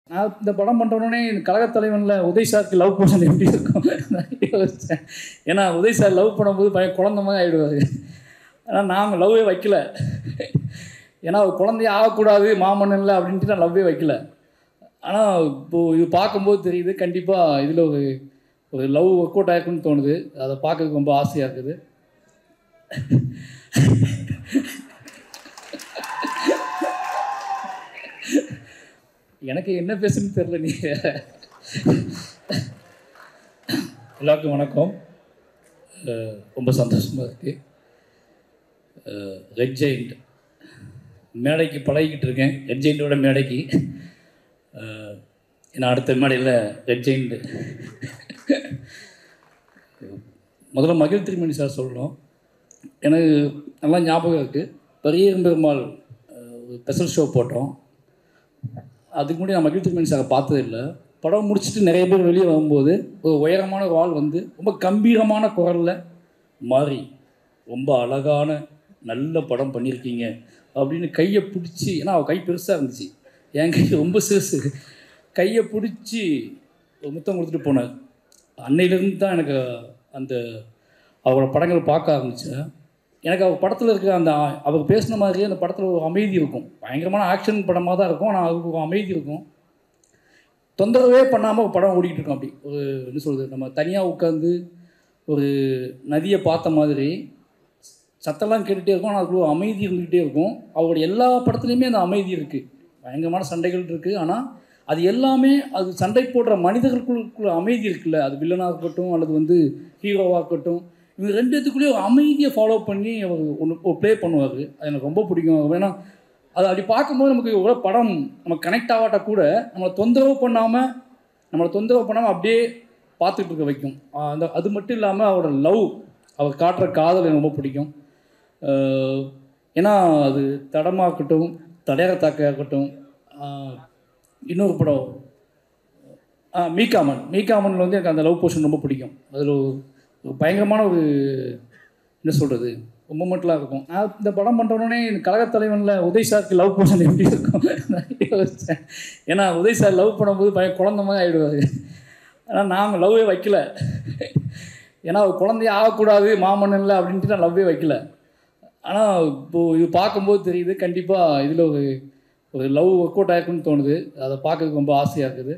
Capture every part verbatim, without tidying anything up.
நான் இந்த படம் பண்ணுறோன்னே கழக தலைவனில் உதய் சாருக்கு லவ் பண்ணது எப்படி இருக்கும் யோசித்தேன். ஏன்னா உதய் சார் லவ் பண்ணும்போது பையன் குழந்த மாதிரி ஆகிடுவார். ஆனால் நாங்கள் லவ்வே வைக்கல. ஏன்னா குழந்தைய ஆகக்கூடாது மாமன்னன்ல அப்படின்ட்டு நான் லவ்வே வைக்கல. ஆனால் இப்போது இது பார்க்கும்போது தெரியுது கண்டிப்பாக இதில் ஒரு ஒரு லவ் ஒர்க் அவுட் ஆகிருக்குன்னு தோணுது. அதை பார்க்கறதுக்கு ரொம்ப ஆசையாக இருக்குது. எனக்கு என்ன பேசுன்னு தெரியல. நீ எல்லாருக்கும் வணக்கம். ரொம்ப சந்தோஷமாக இருக்குது. ரெட் ஜெயிண்ட் மேடைக்கு பழகிக்கிட்டு இருக்கேன். ரெட் ஜெயிண்டோட மேடைக்கு ஏன்னா அடுத்த மேடையில் ரெட் ஜெயிண்ட் முதல்ல மகிழ் திருமணி சார் சொல்லணும். எனக்கு நல்லா ஞாபகம் இருக்குது. பெரிய பெருமாள் ஸ்பெஷல் ஷோ போட்டோம். அதுக்கு முன்னாடி நான் மகிழ் திருமணி சாரை பார்த்தது இல்லை. படம் முடிச்சுட்டு நிறைய பேர் வெளியே வரும்போது ஒரு உயரமான வாள் வந்து ரொம்ப கம்பீரமான குரலில் மாறி ரொம்ப அழகான நல்ல படம் பண்ணியிருக்கீங்க அப்படின்னு கையை பிடிச்சி, ஏன்னா அவள் கை பெருசாக இருந்துச்சு, என் கை ரொம்ப சிறுசு, கையை பிடிச்சி முத்தம் கொடுத்துட்டு போனார். அன்னையிலேருந்து தான் எனக்கு அந்த அவரோட படங்கள் பார்க்க ஆரம்பித்தேன். எனக்கு அவர் படத்தில் இருக்கிற அந்த அவர் பேசின மாதிரியே அந்த படத்தில் ஒரு அமைதி இருக்கும். பயங்கரமான ஆக்ஷன் படமாக தான் இருக்கும், ஆனால் அதுக்கு ஒரு அமைதி இருக்கும். தொந்தரவே பண்ணாமல் படம் ஓடிக்கிட்டு இருக்கோம். அப்படி ஒரு என்ன சொல்கிறது, நம்ம தனியாக உட்காந்து ஒரு நதியை பார்த்த மாதிரி சத்தெல்லாம் கேட்டுகிட்டே இருக்கும், ஆனால் அதுக்குள்ள அமைதி இருந்துக்கிட்டே இருக்கும். அவருடைய எல்லா படத்துலையுமே அந்த அமைதி இருக்குது. பயங்கரமான சண்டைகள் இருக்குது, ஆனால் அது எல்லாமே அது சண்டை போடுற மனிதர்களுக்குள்ள அமைதி இருக்குல்ல, அது வில்லனாக இருக்கட்டும் அல்லது வந்து ஹீரோவாக இருக்கட்டும், இவங்க ரெண்டுத்துக்குள்ளேயே ஒரு அமைதியை ஃபாலோ பண்ணி அவர் ஒன்று ப்ளே பண்ணுவார். அது எனக்கு ரொம்ப பிடிக்கும். ஏன்னா அது அப்படி பார்க்கும்போது நமக்கு ஒரு படம் நம்ம கனெக்ட் ஆகாட்ட கூட நம்மளை தொந்தரவு பண்ணாமல் நம்மளை தொந்தரவு பண்ணாமல் அப்படியே பார்த்துட்டு இருக்க வைக்கும். அந்த அது மட்டும் இல்லாமல் அவரோட லவ், அவர் காட்டுற காதல் எனக்கு ரொம்ப பிடிக்கும். ஏன்னா அது தடமாக இருக்கட்டும், தடையற தாக்கையாக இருக்கட்டும், இன்னொரு படம் மீகாமன் மீகாமனில் வந்து எனக்கு அந்த லவ் போர்ஷன் ரொம்ப பிடிக்கும். அதில் ஒரு பயங்கரமான ஒரு என்ன சொல்கிறது ரொம்ப மட்டும் இருக்கும். நான் இந்த படம் பண்ணுறோன்னே கழக தலைவனில் உதய் சாருக்கு லவ் போர்ஷன் எப்படி இருக்கும் யோசித்தேன். ஏன்னா உதய் சார் லவ் பண்ணும்போது பையன் குழந்த மாதிரி ஆகிடுவார். ஆனால் நாங்கள் லவ்வே வைக்கல. ஏன்னா குழந்தைய ஆகக்கூடாது மாமன்னன்ல அப்படின்ட்டு நான் லவ்வே வைக்கல. ஆனால் இப்போது இது பார்க்கும்போது தெரியுது கண்டிப்பாக இதில் ஒரு ஒரு லவ் ஒர்க் அவுட் ஆகிருக்குன்னு தோணுது. அதை பார்க்கறதுக்கு ரொம்ப ஆசையாக இருக்குது.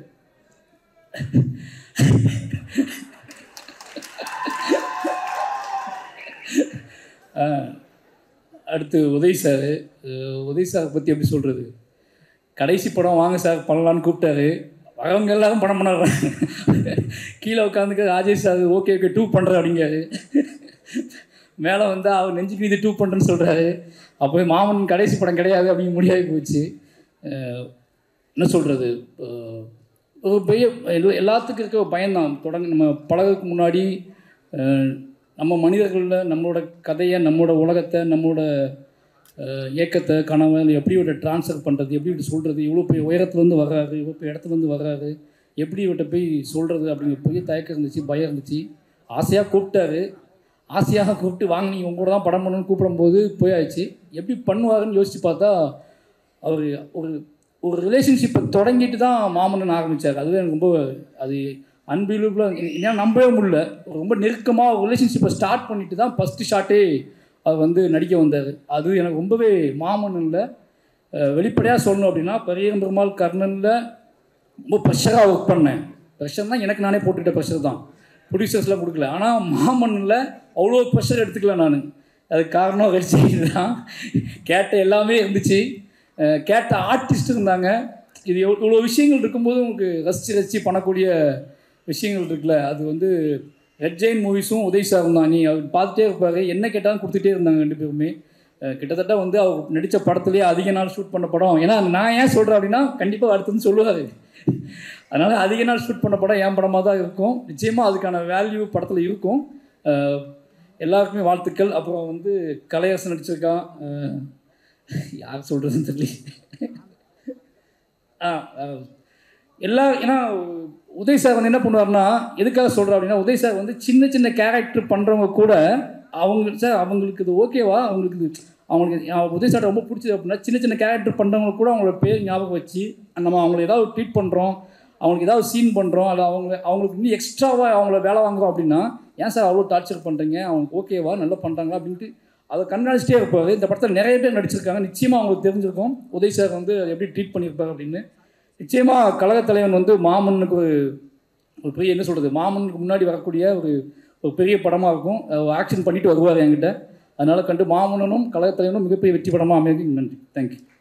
அடுத்து உதய் சார். உதய் சாரை பற்றி எப்படி சொல்கிறது, கடைசி படம் வாங்க சார் பண்ணலான்னு கூப்பிட்டாரு. வரவங்க எல்லாரும் படம் பண்ண கீழே உட்காந்துக்க ராஜேஷ் சார் ஓகே ஓகே டூ பண்ணுறேன் அப்படிங்காரு. மேலே வந்து அவர் நெஞ்சுக்கு இது டூ பண்ணுறேன்னு சொல்கிறாரு. அப்போ மாமன் கடைசி படம் கிடையாது அப்படின்னு முடியாகி போச்சு. என்ன சொல்கிறது, ஒரு பெரிய எல்லாத்துக்கும் இருக்க ஒரு பயம்தான். தொடங்க நம்ம பழகிறதுக்கு முன்னாடி நம்ம மனிதர்களில் நம்மளோட கதையை, நம்மளோட உலகத்தை, நம்மளோட இயக்கத்தை, கனவை எப்படி இவட்ட ட்ரான்ஸ்ஃபர் பண்ணுறது, எப்படி இவட்ட சொல்கிறது, இவ்வளோ பெரிய உயரத்துலேருந்து வர்றாரு, இவ்வளோ பெரிய இடத்துலேருந்து வர்றாரு, எப்படி இவட்ட போய் சொல்கிறது அப்படிங்கிற பெரிய தயக்கம் இருந்துச்சு, பயம் இருந்துச்சு. ஆசையாக கூப்பிட்டாரு. ஆசையாக கூப்பிட்டு வாங்க நீ உங்க கூட தான் படம் பண்ணணும்னு கூப்பிடும்போது போயாச்சு. எப்படி பண்ணுவாருன்னு யோசித்து பார்த்தா அவர் ஒரு ஒரு ரிலேஷன்ஷிப்பை தொடங்கிட்டு தான் மாமன்னன் ஆரம்பித்தார். அதுவே எனக்கு ரொம்ப அது அன்பிலீவபிளாக, ஏன்னா நம்பவே முடியல. ரொம்ப நெருக்கமாக ரிலேஷன்ஷிப்பை ஸ்டார்ட் பண்ணிட்டு தான் ஃபஸ்ட்டு ஷாட்டே அவர் வந்து நடிக்க வந்தார். அது எனக்கு ரொம்பவே மாமன்னனில் வெளிப்படையாக சொல்லணும் அப்படின்னா பெரிய பெருமாள் கர்ணனில் ரொம்ப ப்ரெஷராக ஒர்க் பண்ணேன். ப்ரெஷர் தான் எனக்கு நானே போட்டுக்கிட்ட ப்ரெஷர் தான், ப்ரொடியூசர்ஸ்லாம் கொடுக்கல. ஆனால் மாமன்னனில் அவ்வளோ ப்ரெஷர் எடுத்துக்கல நான். அதுக்கு காரணம் வெடிச்சு தான். கேட்ட எல்லாமே இருந்துச்சு, கேட்ட ஆர்டிஸ்ட் இருந்தாங்க. இது இவ்வளோ விஷயங்கள் இருக்கும்போது உங்களுக்கு ரசித்து ரசித்து பண்ணக்கூடிய விஷயங்கள் இருக்குல்ல, அது வந்து ரெட் ஜெயின் மூவிஸும் உதய் சாரும் தான். நீ அவர் பார்த்துட்டே இருப்பார், என்ன கேட்டாலும் கொடுத்துட்டே இருந்தாங்க ரெண்டு பேருமே. கிட்டத்தட்ட வந்து அவர் நடித்த படத்துலேயே அதிக நாள் ஷூட் பண்ண படம். ஏன்னா நான் ஏன் சொல்கிறேன் அப்படின்னா கண்டிப்பாக அடுத்தது சொல்லுவார். அதனால் அதிக நாள் ஷூட் பண்ண படம் என் படமாக தான் இருக்கும். நிச்சயமாக அதுக்கான வேல்யூ படத்தில் இருக்கும். எல்லாருக்குமே வாழ்த்துக்கள். அப்புறம் வந்து கலையரசன் நடிச்சிருக்கான், யார் சொல்கிறதுன்னு தெரியல. ஆ எல்லா ஏன்னா உதய் சார் வந்து என்ன பண்ணுவார்னா, எதுக்காக சொல்கிறேன் அப்படின்னா உதய் சார் வந்து சின்ன சின்ன கேரக்டர் பண்ணுறவங்க கூட அவங்க சார் அவங்களுக்கு இது ஓகேவா, அவங்களுக்கு இது அவங்களுக்கு உதய் சார் ரொம்ப பிடிச்சது அப்படின்னா சின்ன சின்ன கேரக்டர் பண்ணுறவங்க கூட அவங்களோட பேர் ஞாபகம் வச்சு நம்ம அவங்களை ஏதாவது ட்ரீட் பண்ணுறோம், அவங்களுக்கு ஏதாவது சீன் பண்ணுறோம், அல்ல அவங்க அவங்களுக்கு இன்னும் எக்ஸ்ட்ராவாக அவங்கள வேலை வாங்குறோம் அப்படின்னா, ஏன் சார் அவ்வளோ டார்ச்சர் பண்ணுறீங்க, அவங்களுக்கு ஓகேவா நல்லா பண்ணுறாங்களா அப்படின்ட்டு அதை கண்காணிச்சிட்டே இருப்பார். இந்த படத்தில் நிறைய பேர் நடிச்சிருக்காங்க. நிச்சயமாக அவங்களுக்கு தெரிஞ்சிருக்கும் உதய் சார் வந்து எப்படி ட்ரீட் பண்ணியிருப்பார் அப்படின்னு. நிச்சயமாக கழக தலைவன் வந்து மாமன்னுக்கு ஒரு ஒரு பெரிய என்ன சொல்கிறது, மாமனுக்கு முன்னாடி வரக்கூடிய ஒரு ஒரு பெரிய படமாக இருக்கும். ஆக்ஷன் பண்ணிட்டு வருவார் என்கிட்ட. அதனால் கண்டு மாமன்னனும் கழக தலைவனும் மிகப்பெரிய வெற்றி படமாக அமையும். நன்றி. தேங்க்யூ.